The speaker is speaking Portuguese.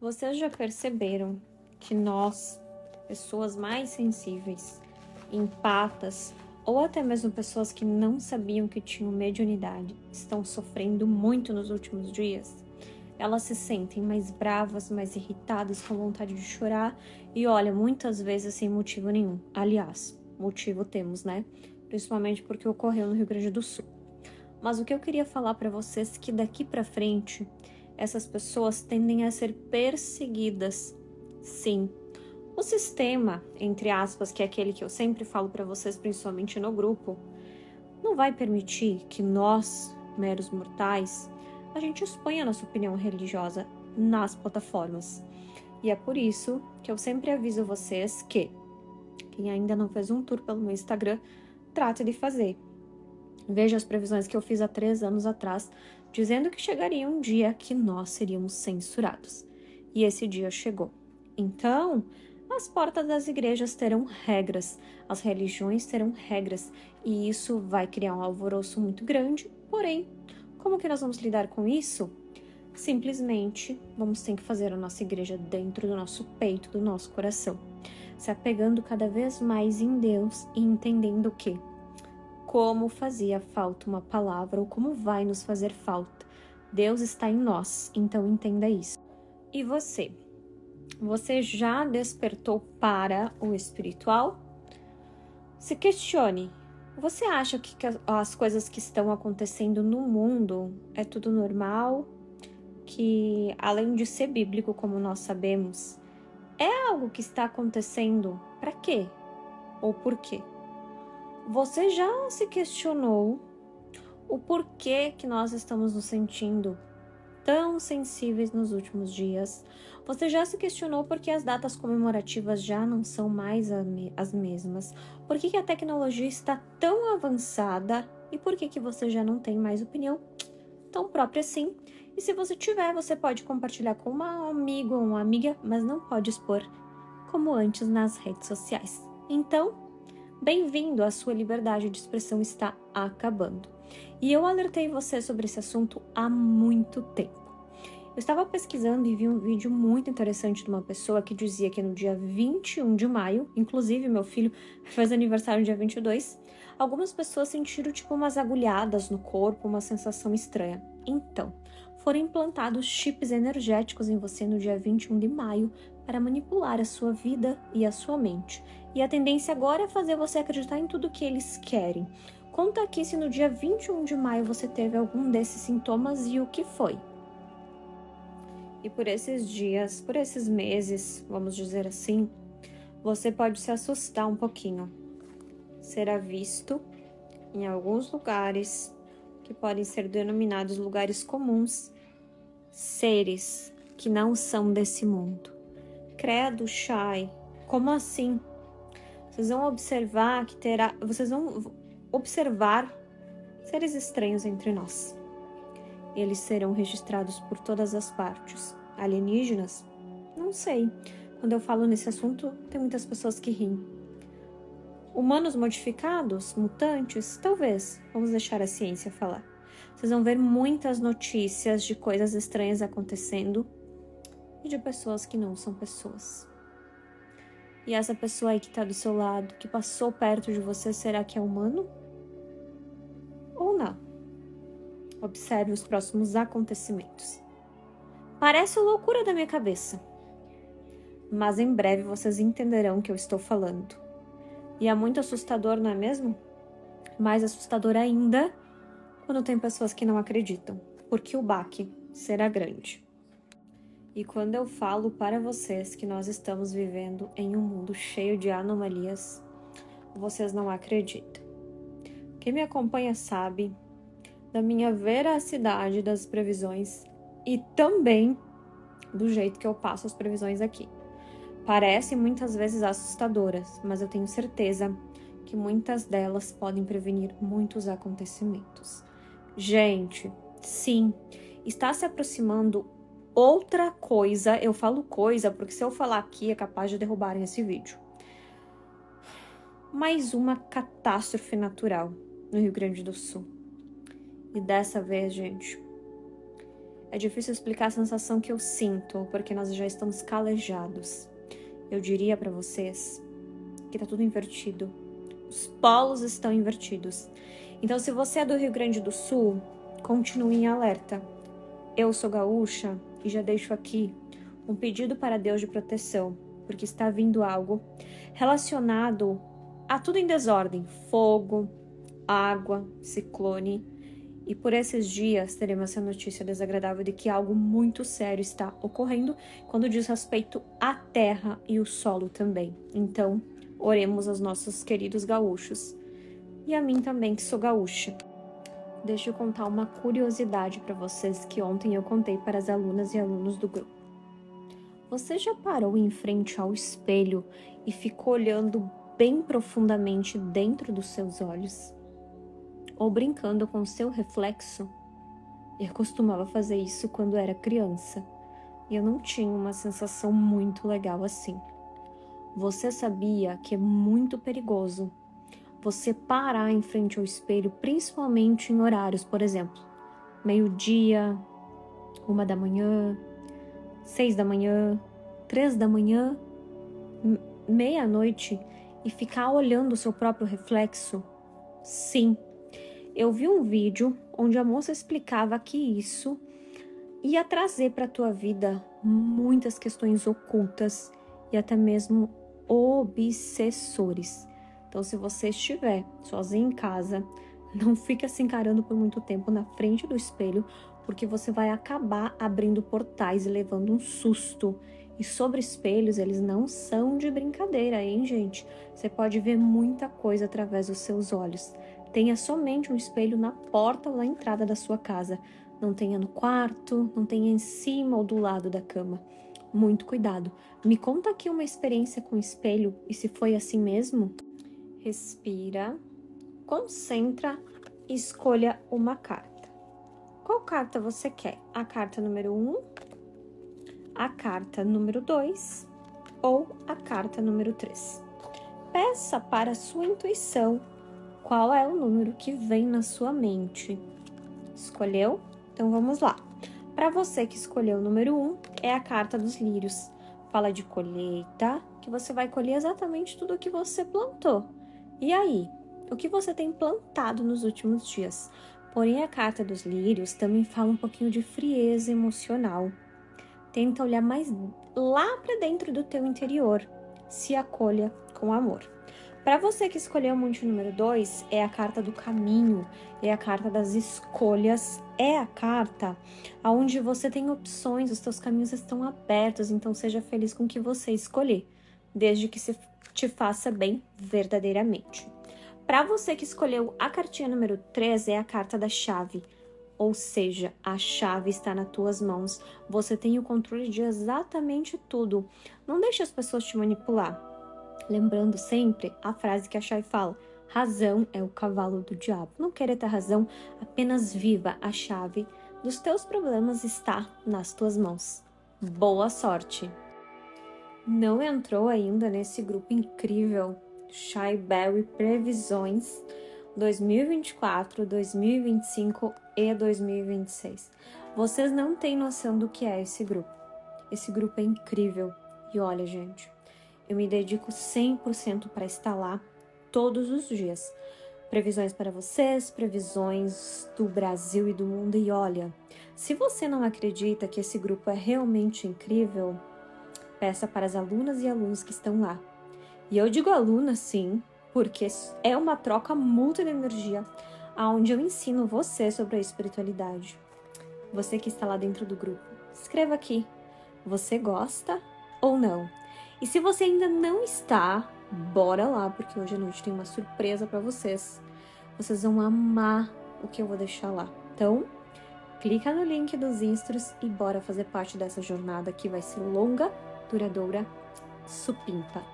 Vocês já perceberam que nós, pessoas mais sensíveis, empatas, ou até mesmo pessoas que não sabiam que tinham mediunidade, estão sofrendo muito nos últimos dias? Elas se sentem mais bravas, mais irritadas, com vontade de chorar e, olha, muitas vezes sem motivo nenhum. Aliás, motivo temos, né? Principalmente porque ocorreu no Rio Grande do Sul. Mas o que eu queria falar para vocês é que daqui para frente, essas pessoas tendem a ser perseguidas. Sim, o sistema, entre aspas, que é aquele que eu sempre falo para vocês, principalmente no grupo, não vai permitir que nós, meros mortais, a gente exponha a nossa opinião religiosa nas plataformas. E é por isso que eu sempre aviso vocês que quem ainda não fez um tour pelo meu Instagram, trate de fazer. Veja as previsões que eu fiz há 3 anos atrás, dizendo que chegaria um dia que nós seríamos censurados. E esse dia chegou. Então, as portas das igrejas terão regras, as religiões terão regras, e isso vai criar um alvoroço muito grande. Porém, como que nós vamos lidar com isso? Simplesmente, vamos ter que fazer a nossa igreja dentro do nosso peito, do nosso coração, se apegando cada vez mais em Deus e entendendo que como fazia falta uma palavra ou como vai nos fazer falta. Deus está em nós, então entenda isso. E você? Você já despertou para o espiritual? Se questione. Você acha que as coisas que estão acontecendo no mundo é tudo normal? Que além de ser bíblico, como nós sabemos, é algo que está acontecendo para quê? Ou por quê? Você já se questionou o porquê que nós estamos nos sentindo tão sensíveis nos últimos dias? Você já se questionou por que as datas comemorativas já não são mais as mesmas? Por que a tecnologia está tão avançada? E por que você já não tem mais opinião tão própria assim? E se você tiver, você pode compartilhar com um amigo ou uma amiga, mas não pode expor como antes nas redes sociais. Então, bem-vindo, a sua liberdade de expressão está acabando. E eu alertei você sobre esse assunto há muito tempo. Eu estava pesquisando e vi um vídeo muito interessante de uma pessoa que dizia que no dia 21 de maio, inclusive meu filho fez aniversário no dia 22, algumas pessoas sentiram tipo umas agulhadas no corpo, uma sensação estranha. Então, foram implantados chips energéticos em você no dia 21 de maio para manipular a sua vida e a sua mente. E a tendência agora é fazer você acreditar em tudo que eles querem. Conta aqui se no dia 21 de maio você teve algum desses sintomas e o que foi. E por esses dias, por esses meses, vamos dizer assim, você pode se assustar um pouquinho. Será visto em alguns lugares, que podem ser denominados lugares comuns, seres que não são desse mundo. Credo, Chay, como assim? Vocês vão observar seres estranhos entre nós. Eles serão registrados por todas as partes. Alienígenas? Não sei. Quando eu falo nesse assunto, tem muitas pessoas que riem. Humanos modificados? Mutantes? Talvez. Vamos deixar a ciência falar. Vocês vão ver muitas notícias de coisas estranhas acontecendo e de pessoas que não são pessoas. E essa pessoa aí que está do seu lado, que passou perto de você, será que é humano? Ou não? Observe os próximos acontecimentos. Parece loucura da minha cabeça, mas em breve vocês entenderão o que eu estou falando. E é muito assustador, não é mesmo? Mais assustador ainda quando tem pessoas que não acreditam, porque o baque será grande. E quando eu falo para vocês que nós estamos vivendo em um mundo cheio de anomalias, vocês não acreditam. Quem me acompanha sabe da minha veracidade das previsões e também do jeito que eu passo as previsões aqui. Parecem muitas vezes assustadoras, mas eu tenho certeza que muitas delas podem prevenir muitos acontecimentos. Gente, sim, está se aproximando outra coisa. Eu falo coisa porque se eu falar aqui é capaz de derrubarem esse vídeo. Mais uma catástrofe natural no Rio Grande do Sul. E dessa vez, gente, É difícil explicar a sensação que eu sinto, porque nós já estamos calejados. Eu diria para vocês que tá tudo invertido. Os polos estão invertidos. Então, se você é do Rio Grande do Sul, continue em alerta. Eu sou gaúcha e já deixo aqui um pedido para Deus de proteção, porque está vindo algo relacionado a tudo em desordem: fogo, água, ciclone. E por esses dias teremos essa notícia desagradável de que algo muito sério está ocorrendo quando diz respeito à terra e o solo também. Então, oremos aos nossos queridos gaúchos e a mim também, que sou gaúcha. Deixa eu contar uma curiosidade para vocês que ontem eu contei para as alunas e alunos do grupo. Você já parou em frente ao espelho e ficou olhando bem profundamente dentro dos seus olhos? Ou brincando com o seu reflexo? Eu costumava fazer isso quando era criança e eu não tinha uma sensação muito legal assim. Você sabia que é muito perigoso você parar em frente ao espelho, principalmente em horários, por exemplo, meio-dia, 1 da manhã, 6 da manhã, 3 da manhã, meia-noite, e ficar olhando o seu próprio reflexo? Sim. Eu vi um vídeo onde a moça explicava que isso ia trazer para a tua vida muitas questões ocultas e até mesmo obsessores. Então, se você estiver sozinho em casa, não fica se encarando por muito tempo na frente do espelho, porque você vai acabar abrindo portais e levando um susto. E sobre espelhos, eles não são de brincadeira, hein, gente? Você pode ver muita coisa através dos seus olhos. Tenha somente um espelho na porta ou na entrada da sua casa. Não tenha no quarto, não tenha em cima ou do lado da cama. Muito cuidado. Me conta aqui uma experiência com espelho e se foi assim mesmo. Respira, concentra e escolha uma carta. Qual carta você quer? A carta número 1, a carta número 2 ou a carta número 3? Peça para a sua intuição qual é o número que vem na sua mente. Escolheu? Então vamos lá. Para você que escolheu o número 1, é a carta dos lírios. Fala de colheita, que você vai colher exatamente tudo o que você plantou. E aí, o que você tem plantado nos últimos dias? Porém, a carta dos lírios também fala um pouquinho de frieza emocional. Tenta olhar mais lá para dentro do teu interior. Se acolha com amor. Para você que escolheu o monte número 2, é a carta do caminho, é a carta das escolhas, é a carta onde você tem opções, os teus caminhos estão abertos, então seja feliz com o que você escolher, desde que se te faça bem verdadeiramente. Para você que escolheu a cartinha número 3, é a carta da chave, ou seja, a chave está nas tuas mãos, você tem o controle de exatamente tudo, não deixe as pessoas te manipular. Lembrando sempre a frase que a chave fala: razão é o cavalo do diabo. Não querer ter razão, apenas viva. A chave dos teus problemas está nas tuas mãos. Boa sorte! Não entrou ainda nesse grupo incrível Shy Berry Previsões 2024, 2025 e 2026. Vocês não têm noção do que é esse grupo. Esse grupo é incrível. E olha, gente, eu me dedico 100% para estar lá todos os dias. Previsões para vocês, previsões do Brasil e do mundo. E olha, se você não acredita que esse grupo é realmente incrível, peça para as alunas e alunos que estão lá. E eu digo aluna, sim, porque é uma troca mútua de energia, onde eu ensino você sobre a espiritualidade. Você que está lá dentro do grupo, escreva aqui. Você gosta ou não? E se você ainda não está, bora lá, porque hoje à noite tem uma surpresa para vocês. Vocês vão amar o que eu vou deixar lá. Então, clica no link dos Instros e bora fazer parte dessa jornada que vai ser longa, duradoura, supimpa.